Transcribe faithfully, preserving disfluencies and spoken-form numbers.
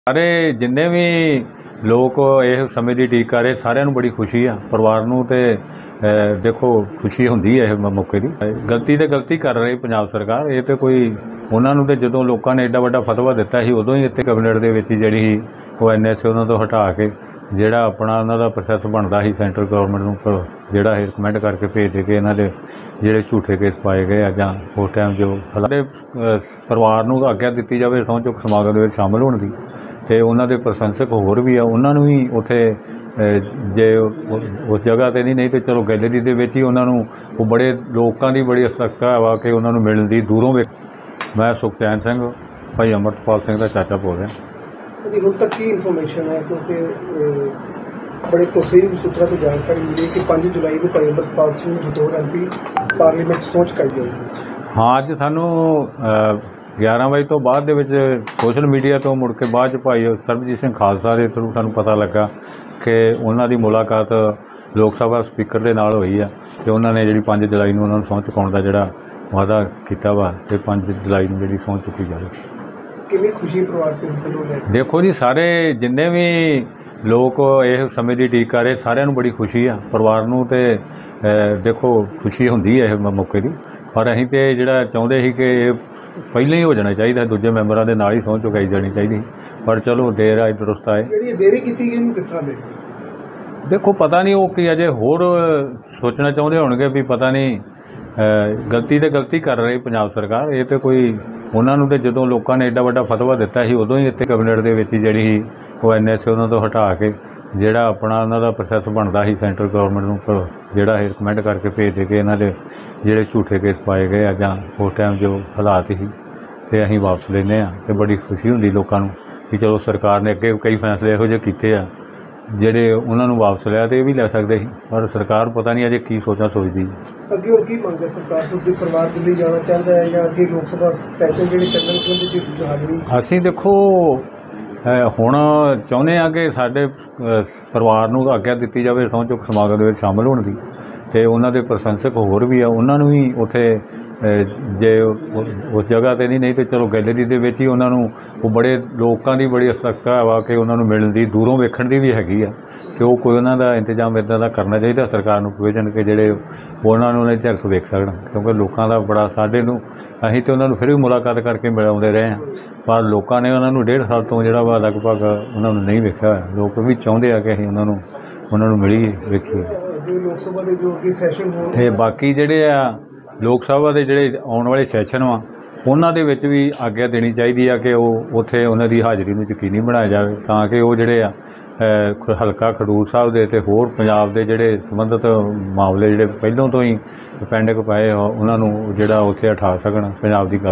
सारे जिन्ने भी लोग इस समय की उਡੀਕ कर रहे सारिਆਂ ਨੂੰ बड़ी खुशी आ परिवार ਨੂੰ ਤੇ देखो खुशी ਹੁੰਦੀ है इस मौके की गलती तो गलती कर रही पंजाब सरकार ये तो कोई उन्होंने तो जो लोगों ने एडा वड्डा फतवा दिता ही उदों ही इतने कैबिनेट के विच जिहड़ी वो एन एस ए उन्होंने तो हटा के जिहड़ा अपना उन्हों का प्रोसैस बनता ही सेंट्रल गौरमेंट को जिहड़ा रिकमेंड करके भेज के इन्हों के जिहड़े झूठे केस पाए गए आ जां उस टाइम जो सारे परिवार को आग्या दी जाए सहुं चुक समागम में शामिल होने की तो उन्होंने प्रशंसक होर भी आ उन्होंने भी उत्थे जे उस जगह पर नहीं नहीं तो चलो गैलरी के विच ही उन्होंने वो बड़े लोगों की बड़ी असक्ता वा कि उन्होंने मिलने की दूरों वे मैं सुखचैन सिंह भाई अमरतपाल सिंह का चाचा बोल रहा हुण तक की इन्फॉर्मेशन है क्योंकि बड़े तफसील सूत्रों से जानकारी मिली कि पाँच जुलाई को भाई अमरतपाल सिंह बतौर एम पी पार्लीमेंट सोच चुकाई जाएगी। हाँ अज सानू ग्यारह बजे तो बाद दे विच सोशल मीडिया तो मुड़ के बाद भाई सरबजीत सिंह खालसा के थ्रू सानू पता लगा कि उन्हों की मुलाकात लोक सभा स्पीकर के नाल हुई है तो उन्होंने जी पाँच जुलाई को उन्होंने सहुं चुकाउण दा जिहड़ा वादा किया वा तो पाँच जुलाई को जी सहुं चुकी जाए। कितनी खुशी परिवार से इस गल्लों लै के? देखो जी सारे जिन्ने भी लोग इस समय की उਡੀਕ कर रहे सारिਆਂ ਨੂੰ बड़ी खुशी आ परिवार ਨੂੰ ਤੇ देखो खुशी ਹੁੰਦੀ है इस मौके की पर असीं तो जिहड़ा चाहुंदे सी कि पहले ही हो जाना चाहिए दूजे मैंबरों के नाल ही सहुं चुकाई जानी चाहिए पर चलो देर आए दुरुस्त आए। ਜਿਹੜੀ ਦੇਰੀ ਕੀਤੀ ਗਈ ਨੂੰ ਕਿਸ ਤਰ੍ਹਾਂ ਦੇ देखो पता नहीं वो कि अजे होर सोचना चाहते होणगे भी पता नहीं गलती तो गलती कर रही पंजाब सरकार ये तो कोई उन्होंने तो जो लोगों ने एडा वड्डा फतवा दिता ही उदों ही इतने कैबिनेट के विच जिहड़ी वो एन एस ए उन्होंने तो हटा के जिहड़ा अपना उन्हों का प्रोसैस बनता ही सेंट्रल गौरमेंट को जिहड़ा रिकमेंड करके भेज के इन्हों के जिहड़े झूठे केस पाए गए आ जां उस टाइम जो हालात ही तो असीं वापस लैने आ ते बड़ी खुशी हुंदी लोकां नूं कि चलो सरकार ने अगे कई फैसले इहो जिहे कीते आ ਜਿਹੜੇ ਉਹਨਾਂ ਨੂੰ ਵਾਪਸ ਲਿਆ ਤੇ ਇਹ ਵੀ ਲੈ ਸਕਦੇ ਸੀ ਪਰ ਸਰਕਾਰ ਪਤਾ ਨਹੀਂ ਅਜੇ ਕੀ ਸੋਚਾਂ ਸੋਚਦੀ ਅੱਗੇ ਹੋਰ ਕੀ ਮੰਗ ਹੈ ਸਰਕਾਰ ਤੋਂ ਕਿ ਪਰਿਵਾਰ ਦਿੱਲੀ ਜਾਣਾ ਚਾਹੁੰਦਾ ਹੈ ਜਾਂ ਅੱਗੇ ਲੋਕ ਸਭਾ ਸੈਸ਼ਨ ਜਿਹੜੇ ਚੱਲਣ ਸੰਬੰਧੀ ਦੀ ਹਾਜ਼ਰੀ ਅਸੀਂ ਦੇਖੋ ਹੁਣ ਚਾਹੁੰਦੇ ਆ ਕਿ ਸਾਡੇ ਪਰਿਵਾਰ ਨੂੰ ਆਗਿਆ ਦਿੱਤੀ ਜਾਵੇ ਸਹੁੰ ਚੁੱਕ ਸਮਾਗਮ ਦੇ ਵਿੱਚ ਸ਼ਾਮਲ ਹੋਣ ਦੀ ਤੇ ਉਹਨਾਂ ਦੇ ਪ੍ਰਸ਼ੰਸਕ ਹੋਰ ਵੀ ਆ ਉਹਨਾਂ ਨੂੰ ਵੀ ਉੱਥੇ जे उस जगह पर नहीं नहीं तो चलो गैलरी के विच ही उन्होंने वो बड़े लोगों की बड़ी असक्ता वा कि उन्होंने मिलने की दूरों वेखण की भी हैगी आ कि वो कोई उन्हों का इंतजाम इदा का करना चाहिए सरकार को प्रोविजन के जोड़े उन्होंने झलक वेख सकन क्योंकि लोगों का बड़ा साढ़े असीं तो उन्होंने फिर भी मुलाकात करके मिलाते रहे हैं पर लोगों ने उन्होंने डेढ़ साल तो जोड़ा वा लगभग उन्होंने नहीं वेख्या लोग भी चाहते हैं कि असीं उन्होंने उन्होंने मिलीए वेखीए बाकी जोड़े आ लोक सभा के जोड़े आने वाले सैशन वा उन्होंने विच भी आग्या देनी चाहिए आ कि वो उत्थे उन्हों की हाज़री में यकीनी बनाया जाए ताकि वो जोड़े आ हल्का खडूर साहब के ते होर पंजाब के जोड़े संबंधित मामले जोड़े पहलों तो ही पेंडिंग पाए उन्होंने जोड़ा उत्थे उठा सकन पंजाब की